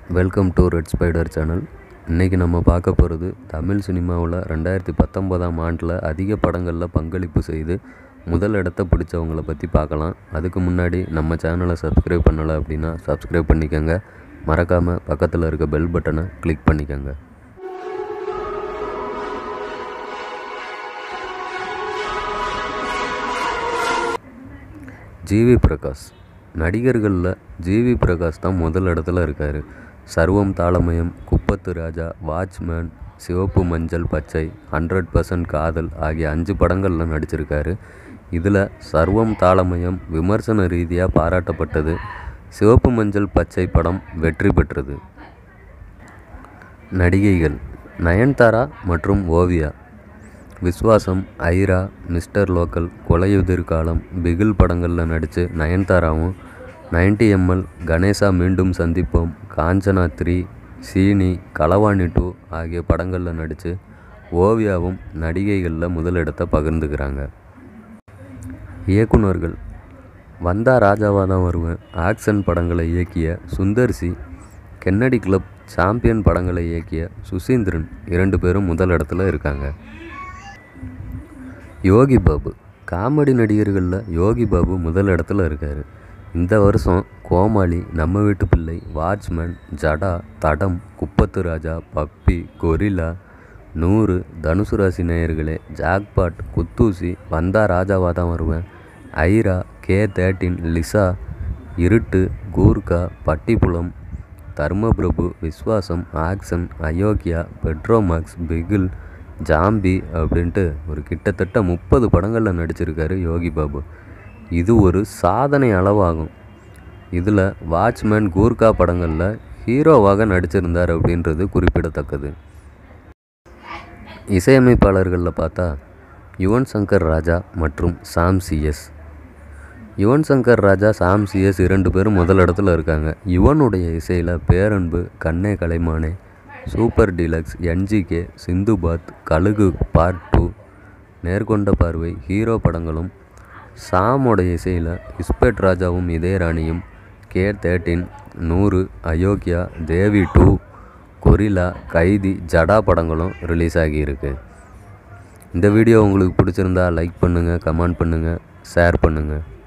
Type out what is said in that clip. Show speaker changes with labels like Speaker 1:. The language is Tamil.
Speaker 1: Welcome to red spider channel. இன்றைக்கி நம்ம பார்க்க போகிறது தமிழ் சினிமாவில் 2019ஆம் ஆண்டில் அதிக படங்களில் பங்களிப்பு செய்து முதல் இடத்த பிடிச்சவங்கள பற்றி பார்க்கலாம். அதுக்கு முன்னாடி நம்ம சேனலை சப்ஸ்கிரைப் பண்ணலை அப்படின்னா சப்ஸ்கிரைப் பண்ணிக்கோங்க. மறக்காமல் பக்கத்தில் இருக்க பெல் பட்டனை கிளிக் பண்ணிக்கோங்க. ஜிவி பிரகாஷ். நடிகர்களில் ஜிவி பிரகாஷ் தான் முதல் இடத்துல இருக்கார். சர்வம் தாளமயம், குப்பத்து ராஜா, வாட்ச்மேன், சிவப்பு மஞ்சள் பச்சை, 100% காதல் ஆகிய 5 படங்களில் நடிச்சிருக்காரு. இதில் சர்வம் தாளமயம் விமர்சன ரீதியாக பாராட்டப்பட்டது. சிவப்பு மஞ்சள் பச்சை படம் வெற்றி பெற்றது. நடிகைகள் நயன்தாரா மற்றும் ஓவியா. விஸ்வாசம், ஐரா, மிஸ்டர் லோக்கல், கொலையுதிர் காலம், பிகில் படங்களில் நடித்து நயன்தாராவும், 90ml, கணேசா மீண்டும் சந்திப்போம், காஞ்சனா 3, சீனி, களவாணி 2 ஆகிய படங்களில் நடித்து ஓவியாவும் நடிகைகளில் முதலிடத்தை பகிர்ந்துக்கிறாங்க. இயக்குநர்கள் வந்தா ராஜாவாக தான் வருவேன் ஆக்ஷன் படங்களை இயக்கிய Sundar C, Kennedy club, champion படங்களை இயக்கிய சுசீந்திரன் 2 பேரும் முதலிடத்தில் இருக்காங்க. யோகி பாபு. காமெடி நடிகர்களில் யோகி பாபு முதல் இடத்துல இருக்கார். இந்த வருஷம் கோமாளி, நம்ம வீட்டு பிள்ளை, வாட்ச்மேன், ஜடா, தடம், குப்பத்து ராஜா, பப்பி, கொரில்லா, 100, தனுசு ராசி நேயர்களே, ஜாக்பாட், குத்தூசி, வந்தா ராஜாவாக தான் வருவேன், Airaa, K13, Lisa, Iruttu, Gurkha, Pattipulam, Dharmaprabhu, Viswasam, action, Ayogya, Petromax, Bigil, zombie அப்படின்ட்டு ஒரு கிட்டத்தட்ட 30 படங்களில் நடிச்சிருக்காரு யோகி பாபு. இது ஒரு சாதனை அளவாகும். இதில் வாட்ச்மேன், கூர்கா படங்களில் ஹீரோவாக நடிச்சிருந்தார் அப்படின்றது குறிப்பிடத்தக்கது. இசையமைப்பாளர்களில் பார்த்தா யுவன் சங்கர் ராஜா மற்றும் சாம் CS. யுவன் சங்கர் ராஜா, சாம் CS 2 பேரும் முதல் இடத்துல இருக்காங்க. யுவனுடைய இசையில் Peranbu, Kanne Kalaimaane, super deluxe, NGK, Sindhubaadh, Kazhugu part 2, நேர்கொண்ட பார்வை, ஹீரோ படங்களும், சாமோடைய இசையில் இஸ்பெட் ராஜாவும் இதயராணியும், K13, 100, அயோக்கியா, தேவி 2, கொரில்லா, கைதி, ஜடா படங்களும் ரிலீஸ் ஆகியிருக்கு. இந்த வீடியோ உங்களுக்கு பிடிச்சிருந்தா லைக் பண்ணுங்கள், கமெண்ட் பண்ணுங்கள், ஷேர் பண்ணுங்கள்.